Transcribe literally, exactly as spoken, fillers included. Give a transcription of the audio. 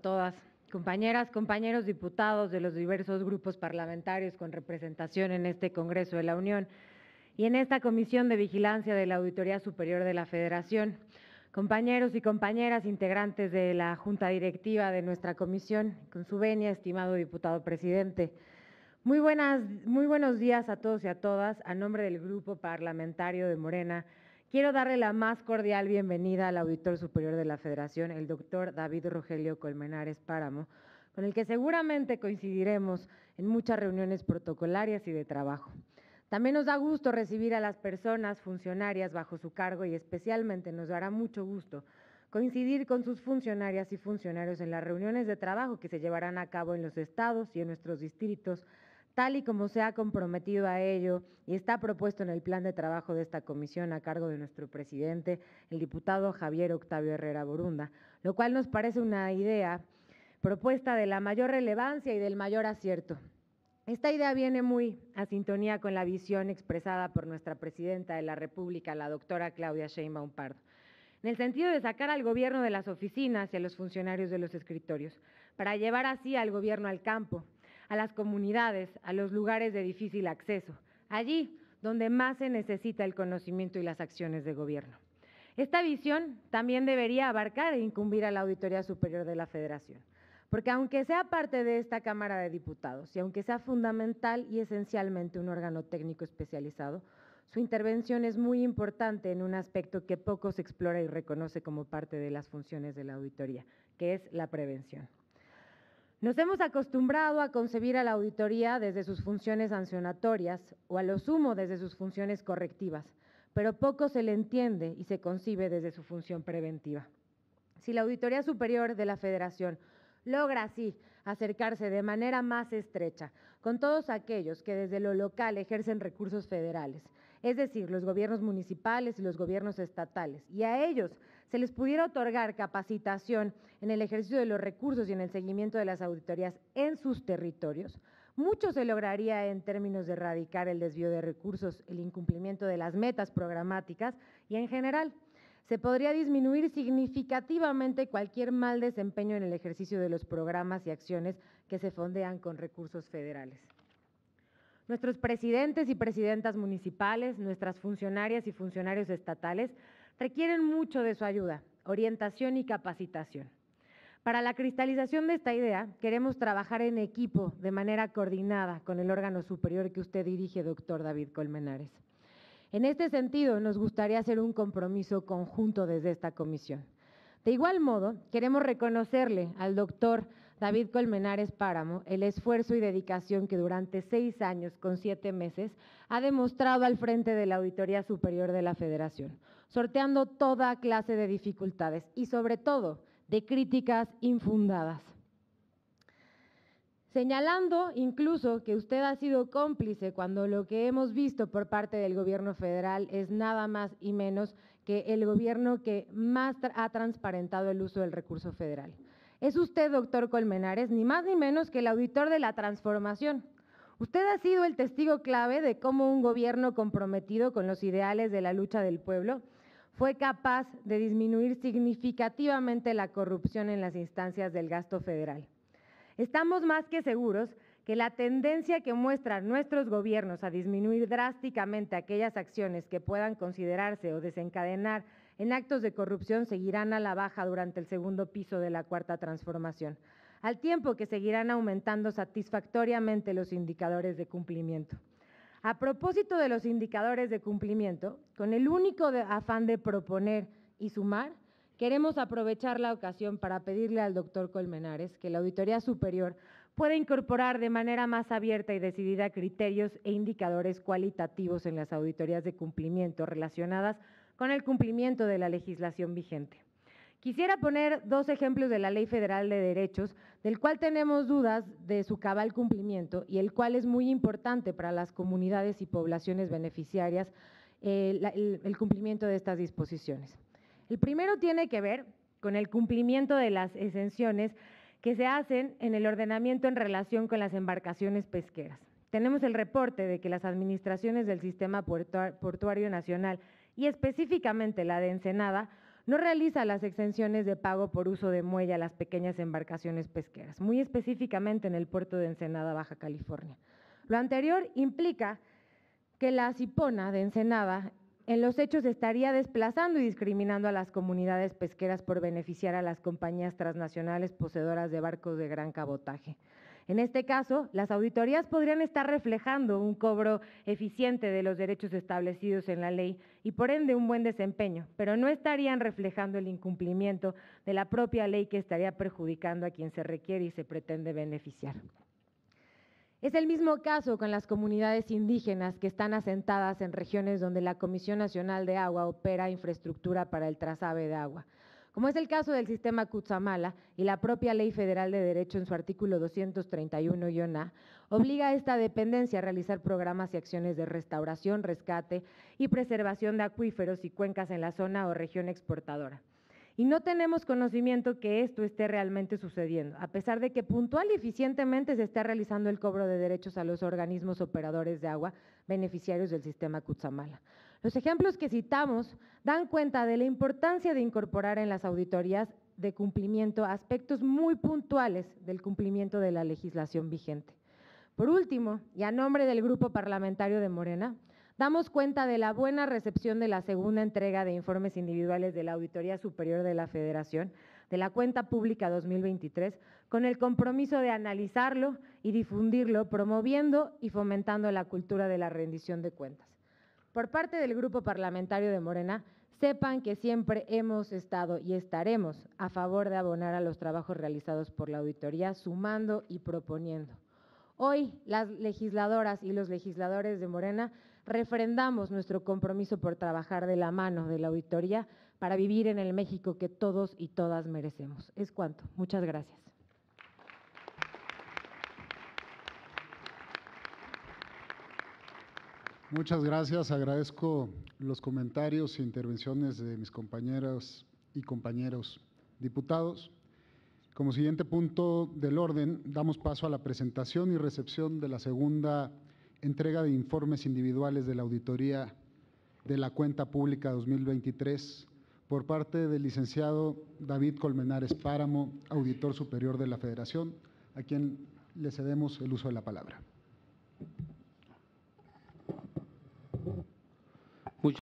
todas. Compañeras, compañeros diputados de los diversos grupos parlamentarios con representación en este Congreso de la Unión y en esta Comisión de Vigilancia de la Auditoría Superior de la Federación, compañeros y compañeras integrantes de la Junta Directiva de nuestra comisión, con su venia, estimado diputado presidente. Muy, buenas, muy buenos días a todos y a todas. A nombre del Grupo Parlamentario de Morena, quiero darle la más cordial bienvenida al Auditor Superior de la Federación, el doctor David Rogelio Colmenares Páramo, con el que seguramente coincidiremos en muchas reuniones protocolarias y de trabajo. También nos da gusto recibir a las personas funcionarias bajo su cargo y especialmente nos dará mucho gusto coincidir con sus funcionarias y funcionarios en las reuniones de trabajo que se llevarán a cabo en los estados y en nuestros distritos, tal y como se ha comprometido a ello y está propuesto en el plan de trabajo de esta comisión a cargo de nuestro presidente, el diputado Javier Octavio Herrera Borunda, lo cual nos parece una idea propuesta de la mayor relevancia y del mayor acierto. Esta idea viene muy a sintonía con la visión expresada por nuestra presidenta de la República, la doctora Claudia Sheinbaum Pardo, en el sentido de sacar al gobierno de las oficinas y a los funcionarios de los escritorios, para llevar así al gobierno al campo, a las comunidades, a los lugares de difícil acceso, allí donde más se necesita el conocimiento y las acciones de gobierno. Esta visión también debería abarcar e incumbir a la Auditoría Superior de la Federación, porque aunque sea parte de esta Cámara de Diputados y aunque sea fundamental y esencialmente un órgano técnico especializado, su intervención es muy importante en un aspecto que poco se explora y reconoce como parte de las funciones de la auditoría, que es la prevención. Nos hemos acostumbrado a concebir a la auditoría desde sus funciones sancionatorias o a lo sumo desde sus funciones correctivas, pero poco se le entiende y se concibe desde su función preventiva. Si la Auditoría Superior de la Federación logra así acercarse de manera más estrecha con todos aquellos que desde lo local ejercen recursos federales, es decir, los gobiernos municipales y los gobiernos estatales, y a ellos se les pudiera otorgar capacitación en el ejercicio de los recursos y en el seguimiento de las auditorías en sus territorios, mucho se lograría en términos de erradicar el desvío de recursos, el incumplimiento de las metas programáticas y en general se podría disminuir significativamente cualquier mal desempeño en el ejercicio de los programas y acciones que se fondean con recursos federales. Nuestros presidentes y presidentas municipales, nuestras funcionarias y funcionarios estatales requieren mucho de su ayuda, orientación y capacitación. Para la cristalización de esta idea, queremos trabajar en equipo de manera coordinada con el órgano superior que usted dirige, doctor David Colmenares. En este sentido, nos gustaría hacer un compromiso conjunto desde esta comisión. De igual modo, queremos reconocerle al doctor David Colmenares Páramo el esfuerzo y dedicación que durante seis años con siete meses ha demostrado al frente de la Auditoría Superior de la Federación, sorteando toda clase de dificultades y sobre todo de críticas infundadas. Señalando incluso que usted ha sido cómplice cuando lo que hemos visto por parte del gobierno federal es nada más y menos que el gobierno que más ha transparentado el uso del recurso federal. Es usted, doctor Colmenares, ni más ni menos que el auditor de la transformación. Usted ha sido el testigo clave de cómo un gobierno comprometido con los ideales de la lucha del pueblo fue capaz de disminuir significativamente la corrupción en las instancias del gasto federal. Estamos más que seguros que la tendencia que muestran nuestros gobiernos a disminuir drásticamente aquellas acciones que puedan considerarse o desencadenar en actos de corrupción seguirán a la baja durante el segundo piso de la Cuarta Transformación, al tiempo que seguirán aumentando satisfactoriamente los indicadores de cumplimiento. A propósito de los indicadores de cumplimiento, con el único de afán de proponer y sumar, queremos aprovechar la ocasión para pedirle al doctor Colmenares que la Auditoría Superior pueda incorporar de manera más abierta y decidida criterios e indicadores cualitativos en las auditorías de cumplimiento relacionadas con el cumplimiento de la legislación vigente. Quisiera poner dos ejemplos de la Ley Federal de Derechos, del cual tenemos dudas de su cabal cumplimiento y el cual es muy importante para las comunidades y poblaciones beneficiarias eh, la, el, el cumplimiento de estas disposiciones. El primero tiene que ver con el cumplimiento de las exenciones que se hacen en el ordenamiento en relación con las embarcaciones pesqueras. Tenemos el reporte de que las administraciones del Sistema Portuario Nacional y específicamente la de Ensenada no realiza las exenciones de pago por uso de muelle a las pequeñas embarcaciones pesqueras, muy específicamente en el puerto de Ensenada, Baja California. Lo anterior implica que la Cipona de Ensenada en los hechos estaría desplazando y discriminando a las comunidades pesqueras por beneficiar a las compañías transnacionales poseedoras de barcos de gran cabotaje. En este caso, las auditorías podrían estar reflejando un cobro eficiente de los derechos establecidos en la ley y por ende un buen desempeño, pero no estarían reflejando el incumplimiento de la propia ley que estaría perjudicando a quien se requiere y se pretende beneficiar. Es el mismo caso con las comunidades indígenas que están asentadas en regiones donde la Comisión Nacional de Agua opera infraestructura para el trazado de agua, como es el caso del sistema Cutzamala y la propia Ley Federal de Derecho en su artículo doscientos treinta y uno A, obliga a esta dependencia a realizar programas y acciones de restauración, rescate y preservación de acuíferos y cuencas en la zona o región exportadora. Y no tenemos conocimiento que esto esté realmente sucediendo, a pesar de que puntual y eficientemente se está realizando el cobro de derechos a los organismos operadores de agua beneficiarios del sistema Cutzamala. Los ejemplos que citamos dan cuenta de la importancia de incorporar en las auditorías de cumplimiento aspectos muy puntuales del cumplimiento de la legislación vigente. Por último, y a nombre del Grupo Parlamentario de Morena, damos cuenta de la buena recepción de la segunda entrega de informes individuales de la Auditoría Superior de la Federación de la Cuenta Pública dos mil veintitrés, con el compromiso de analizarlo y difundirlo, promoviendo y fomentando la cultura de la rendición de cuentas. Por parte del Grupo Parlamentario de Morena, sepan que siempre hemos estado y estaremos a favor de abonar a los trabajos realizados por la auditoría, sumando y proponiendo. Hoy, las legisladoras y los legisladores de Morena refrendamos nuestro compromiso por trabajar de la mano de la auditoría para vivir en el México que todos y todas merecemos. Es cuanto. Muchas gracias. Muchas gracias. Agradezco los comentarios e intervenciones de mis compañeras y compañeros diputados. Como siguiente punto del orden, damos paso a la presentación y recepción de la segunda entrega de informes individuales de la Auditoría de la Cuenta Pública dos mil veintitrés por parte del licenciado David Colmenares Páramo, Auditor Superior de la Federación, a quien le cedemos el uso de la palabra.